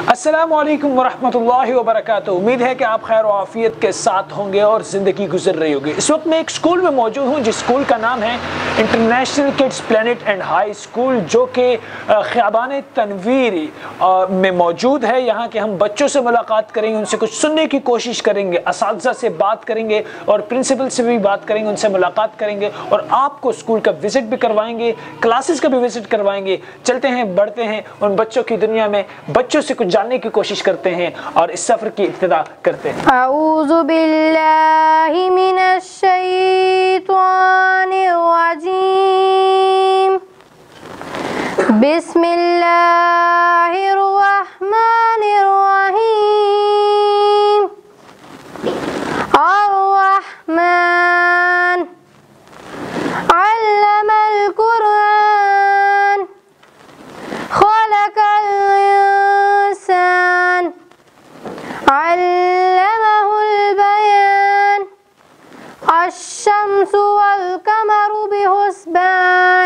अस्सलामुअलैकुम वरहमतुल्लाहि वबरकातुहू। उम्मीद है कि आप खैर और आफियत के साथ होंगे और ज़िंदगी गुजर रही होगी। इस वक्त मैं एक स्कूल में मौजूद हूँ जिस स्कूल का नाम है international kids planet and high school, जो कि ख़ियाबान तनवीर में मौजूद है। यहाँ के हम बच्चों से मुलाकात करेंगे, उनसे कुछ सुनने की कोशिश करेंगे, असातिज़ा से बात करेंगे और प्रिंसिपल से भी बात करेंगे, उनसे मुलाकात करेंगे और आपको स्कूल का विज़िट भी करवाएंगे, क्लासेस का भी विज़िट करवाएंगे। चलते हैं, बढ़ते हैं उन बच्चों की दुनिया में, बच्चों से कुछ जानने की कोशिश करते हैं और इस सफ़र की इब्तिदा करते हैं। अऊज़ु बिल्लाहि मिनश शैतानिर रजीम। बिस्मिल्लाहिर रहमानिर रहीम। अर्रहमान अल्लमल कुरआन खलक़ल इंसान अल्लमहुल बयान अश-शम्सु वल कमरु बिहुस्बान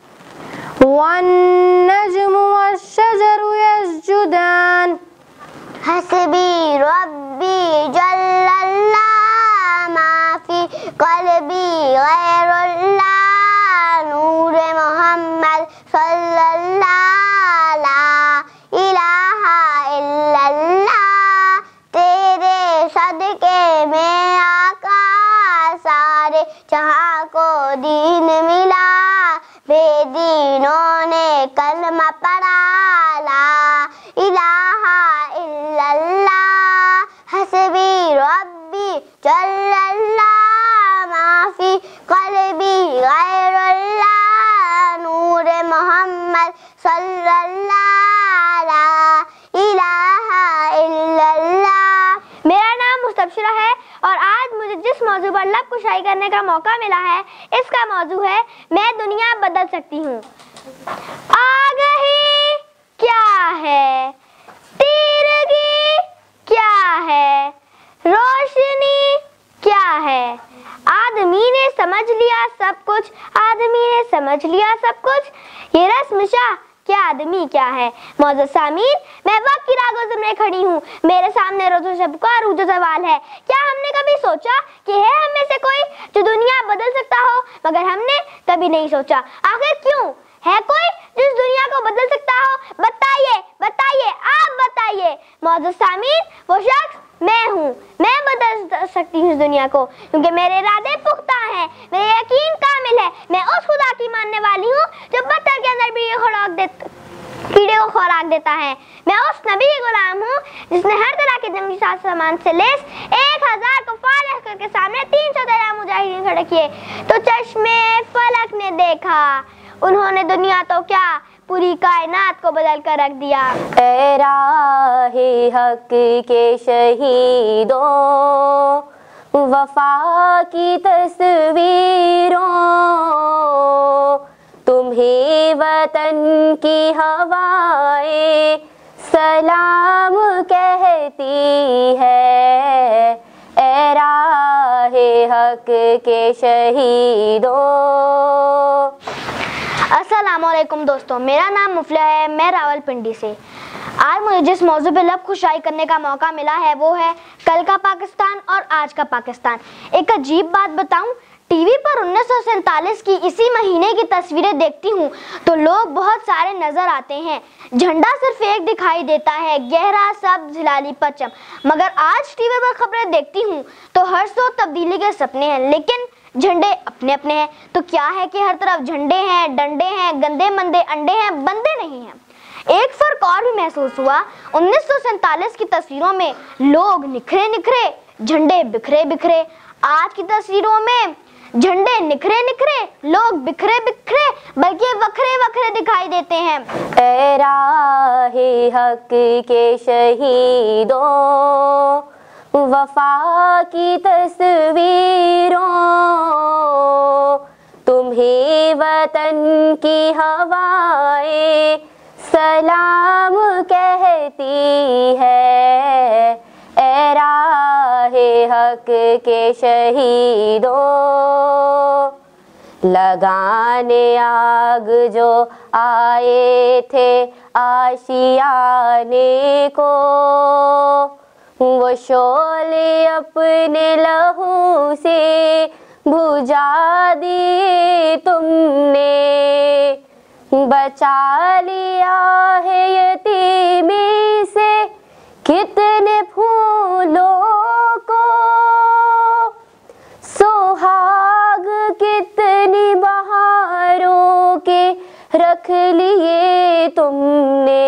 वन-नज्मु वश-शजरु यस्जुदान। हस्बी रब्बी जल्लल्लाह मा फी क़ल्बी गैरुल्लाह नूरे मोहम्मद सल्लल्लाह ला इलाहा इल्लल्लाह। तेरे सदके में आका सारे जहां को दीन मिला, बेदीनों ने कलमा पढ़ा ला इलाहा इल्लल्लाह। हस्बी रब्बी जल्लल्लाह मा फी क़ल्बी गैरुल्लाह नूरे मोहम्मद सल्लल्लाह ला इलाहा इल्लल्लाह। मेरा नाम मुस्तबशिरा है और आज मुझे जिस मौजू पर लब कुशाई करने का मौका मिला है, इसका मौजू है मैं दुनिया बदल सकती हूँ। आगाही क्या है, तीरगी क्या है, रोशनी क्या है। आदमी ने समझ लिया सब कुछ, आदमी ने समझ लिया सब कुछ। ये रस्म-शाह क्या आदमी क्या है। मौजूद सामीन, मैं वक्त की रागों में खड़ी हूँ। मेरे सामने रोज़ो शब का रूजो सवाल है, क्या हमने कभी सोचा कि है हम में से कोई जो दुनिया बदल सकता हो? मगर हमने कभी नहीं सोचा। आखिर क्यों? है कोई जिस दुनिया को बदल सकता हो? बताइए, बताइए, आप बताइए। मौजूद सामीन, वो शख्स मैं हूँ। मैं बदल सकती हूँ इस दुनिया को, क्योंकि मेरे इरादे पुख्ता हैं, मेरा यकीन कामिल है। मैं उस खुदा की मानने वाली हूँ जो पत्थर के अंदर भी कीड़े को खुराक देता है। मैं उस नबी की गुलाम हूँ जिसने हर तरह के जंगी सामान से लेस 1000 को फारिग करके सामने 313 मुजाहिदीन खड़े किए तो चश्मे फलक ने देखा, उन्होंने दुनिया तो क्या पूरी कायनात को बदल कर रख दिया। ऐ राहे हक के शहीदों, वफा की तस्वीरों, तुम्हें वतन की हवाएं सलाम कहती है। ऐ राहे हक के शहीदों। अस्सलामुअलैकुम दोस्तों, मेरा नाम मुफलिह है, मैं रावलपिंडी से। आज मुझे जिस मौजू पे लब खुशाई करने का मौका मिला है वो है कल का पाकिस्तान और आज का पाकिस्तान। एक अजीब बात बताऊं, टीवी पर 1947 की इसी महीने की तस्वीरें देखती हूँ तो लोग बहुत सारे नजर आते हैं। झंडा सिर्फ एक दिखाई देता है, गहरा सब्ज़ हिलाली परचम। मगर आज टीवी पर खबरें देखती हूँ तो हर सौ तब्दीली के सपने हैं, लेकिन झंडे अपने अपने हैं। तो क्या है कि हर तरफ झंडे हैं, डंडे हैं, गंदे मंदे अंडे हैं, बंदे नहीं हैं। एक फर्क और भी महसूस हुआ, 1947 की तस्वीरों में लोग निखरे निखरे, झंडे बिखरे बिखरे। आज की तस्वीरों में झंडे निखरे निखरे, लोग बिखरे बिखरे, बल्कि वखरे वखरे दिखाई देते हैं। ऐ राहे हक के शहीदों, वफा की तस्वीरों, तुम्हें वतन की हवाएं सलाम कहती है। ऐ राहे हक के शहीदों। लगाने आग जो आए थे आशियाने को, वो शोले अपने लहू से बुझा दिए तुमने, बचा लिया है यतीमी से कितने फूलों को, सुहाग कितनी बहारों के रख लिए तुमने।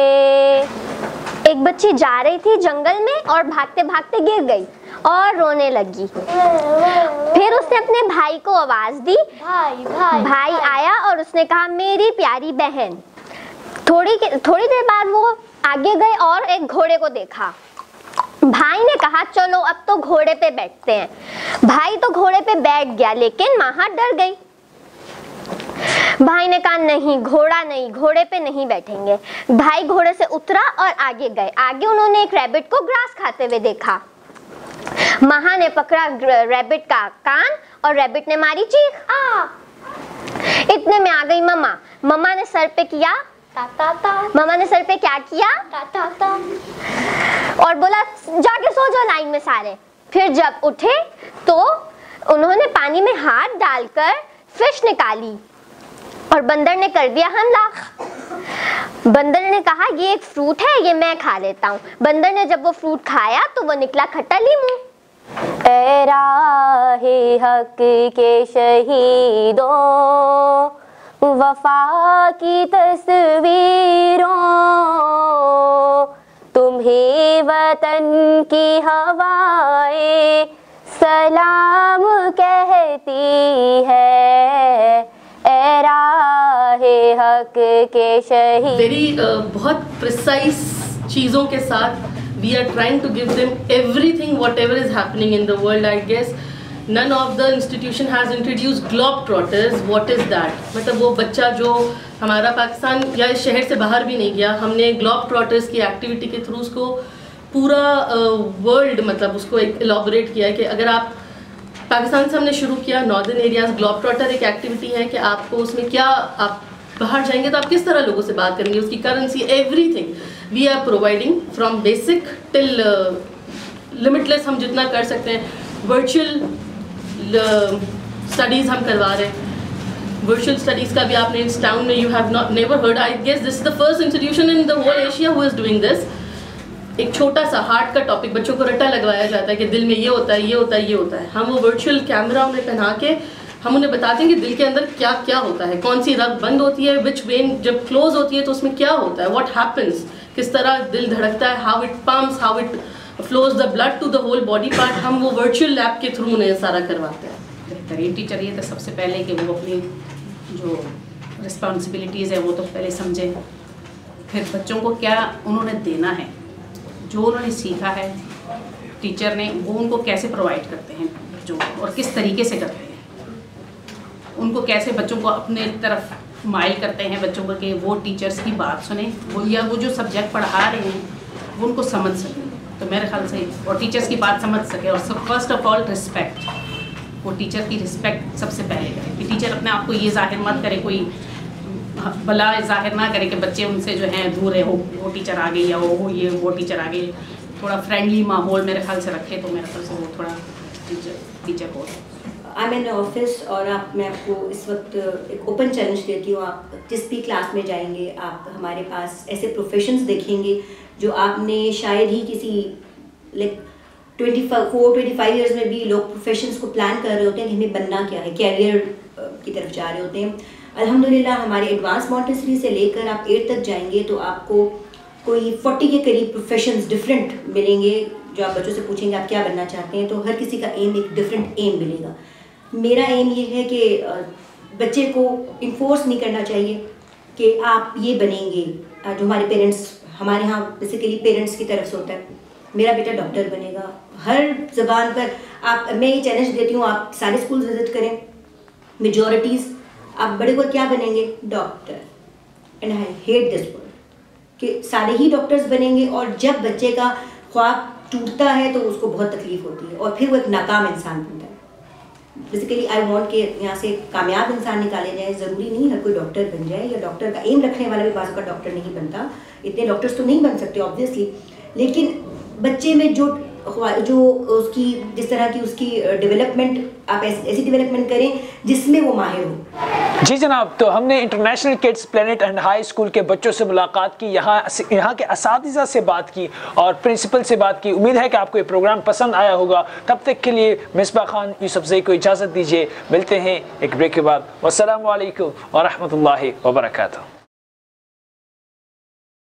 एक बच्ची जा रही थी जंगल में और भागते भागते गिर गई और रोने लगी। फिर उसने अपने भाई को आवाज दी। भाई आया और उसने कहा मेरी प्यारी बहन। थोड़ी देर बाद वो आगे गए और एक घोड़े को देखा। भाई ने कहा चलो अब तो घोड़े पे बैठते हैं। भाई तो घोड़े पे बैठ गया लेकिन माँ डर गई। भाई ने कहा नहीं, घोड़ा नहीं, घोड़े पे नहीं बैठेंगे। भाई घोड़े से उतरा और आगे गए। आगे उन्होंने एक रैबिट को ग्रास खाते हुए देखा। माँ ने पकड़ा रैबिट का कान और रैबिट ने मारी चीख। इतने में आ गई मम्मा। मम्मा ने सर पे किया मम्मा ने सर पे क्या किया और बोला जाके सो जाओ लाइन में सारे। फिर जब उठे तो उन्होंने पानी में हाथ डालकर फिश निकाली और बंदर ने कर दिया हमला। बंदर ने कहा ये एक फ्रूट है, ये मैं खा लेता हूँ। बंदर ने जब वो फ्रूट खाया तो वो निकला खट्टा लीमू। ऐ राहे हक के शहीदों, वफा की तस्वीरों, तुम्हें वतन की हवाएं सलाम कहती है। ऐ राहे हक के शहीद। वेरी बहुत प्रिसाइज चीज़ों के साथ we are trying to give them everything whatever is happening in the world. I guess none of the institution has introduced globetrotters. What is that? मतलब वो बच्चा जो हमारा पाकिस्तान या इस शहर से बाहर भी नहीं गया, हमने globetrotters की एक्टिविटी के थ्रू उसको पूरा वर्ल्ड मतलब उसको एक एलॉबरेट किया है कि अगर आप पाकिस्तान से हमने शुरू किया नॉर्दर्न एरियाज। ग्लोबट्रॉटर एक एक्टिविटी है कि आपको उसमें क्या, आप बाहर जाएंगे तो आप किस तरह लोगों से बात करेंगे, उसकी currency, everything we are providing from basic till limitless. हम जितना कर सकते हैं वर्चुअल स्टडीज़ हम करवा रहे हैं। वर्चुअल स्टडीज़ का भी आपने इस टाउन में you have not never heard. I guess this is the first institution in the whole Asia who is doing this. एक छोटा सा हार्ट का टॉपिक बच्चों को रट्टा लगवाया जाता है कि दिल में ये होता है, ये होता है, ये होता है। हम वो वर्चुअल कैमरा उन्हें पहना के हम उन्हें बताते हैं कि दिल के अंदर क्या क्या होता है, कौन सी रग बंद होती है, विच वेन जब क्लोज होती है तो उसमें क्या होता है, व्हाट हैपन्स, किस तरह दिल धड़कता है, how it pumps, how it flows the blood to the whole body part. हम वो वर्चुअल लैब के थ्रू उन्हें सारा करवाते हैं। बेहतरीन टीचर ये तो सबसे पहले कि वो अपनी जो रिस्पॉन्सिबिलिटीज़ है वो तो पहले समझें, फिर बच्चों को क्या उन्होंने देना है, जो उन्होंने सीखा है टीचर ने वो उनको कैसे प्रोवाइड करते हैं बच्चों को और किस तरीके से करते हैं, उनको कैसे बच्चों को अपने तरफ माइल करते हैं बच्चों को कि वो टीचर्स की बात सुने, वो या वो जो सब्जेक्ट पढ़ा रहे हैं वो उनको समझ सकें। तो मेरे ख्याल से और टीचर्स की बात समझ सके और फर्स्ट ऑफ ऑल रिस्पेक्ट, वो टीचर की रिस्पेक्ट सबसे पहले करें कि टीचर अपने आप को ये जाहिर मत करे, कोई भला जाहिर ना करे कि बच्चे उनसे जो हैं दूर है, वो टीचर आ गई या वो टीचर आ गई। थोड़ा फ्रेंडली माहौल मेरे ख्याल से रखे तो मेरे ख्याल से वो थोड़ा टीचर हो। आई एम इन ऑफिस और मैं आपको इस वक्त एक ओपन चैलेंज देती हूँ। आप जिस भी क्लास में जाएंगे आप हमारे पास ऐसे प्रोफेशंस देखेंगे जो आपने शायद ही किसी लाइक 24-25 ईयर्स में भी लोग प्रोफेशंस को प्लान कर रहे होते हैं कि हमें बनना क्या है, कैरियर की तरफ जा रहे होते हैं। अल्हम्दुलिल्लाह हमारे एडवांस मॉन्टेसरी से लेकर आप 8 तक जाएंगे तो आपको कोई 40 के करीब प्रोफेशंस डिफरेंट मिलेंगे। जो आप बच्चों से पूछेंगे आप क्या बनना चाहते हैं तो हर किसी का एम एक डिफरेंट एम मिलेगा। मेरा एम ये है कि बच्चे को इन्फोर्स नहीं करना चाहिए कि आप ये बनेंगे। जो हमारे पेरेंट्स, हमारे यहाँ बेसिकली पेरेंट्स की तरफ से होता है मेरा बेटा डॉक्टर बनेगा, हर ज़बान पर आप, मैं ये चैलेंज देती हूँ आप सारे स्कूल विजिट करें, मेजॉरिटीज़ आप बड़े को क्या बनेंगे, doctor. And I hate this word कि सारे ही डॉक्टर्स बनेंगे और जब बच्चे का ख्वाब टूटता है तो उसको बहुत तकलीफ होती है और फिर वो एक नाकाम इंसान बनता है। बेसिकली आई वांट कि यहाँ से कामयाब इंसान निकाले जाए। ज़रूरी नहीं हर कोई डॉक्टर बन जाए, या डॉक्टर का एम रखने वाला भी बाज़ का डॉक्टर नहीं बनता। इतने डॉक्टर्स तो नहीं बन सकते ऑब्वियसली, लेकिन बच्चे में जो उसकी जिस तरह की उसकी डेवलपमेंट आप ऐसी डेवलपमेंट करें जिसमें वो माहिर हो। जी जनाब, तो हमने international kids planet and high school के बच्चों से मुलाकात की, यहाँ के असातिज़ा से बात की और प्रिंसिपल से बात की। उम्मीद है कि आपको ये प्रोग्राम पसंद आया होगा। तब तक के लिए मिसबा खान यूसुफज़ई को इजाज़त दीजिए। मिलते हैं एक ब्रेक के बाद। वस्सलामु अलैकुम व रहमतुल्लाहि व बरकातुहू।